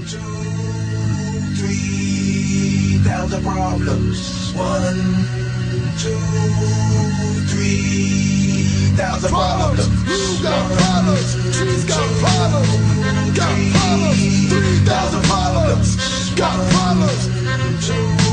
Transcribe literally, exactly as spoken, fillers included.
two, three thousand problems. One, two, three thousand problems. You got problems. She's got problems. Got problems. Three thousand problems. Got problems. Two.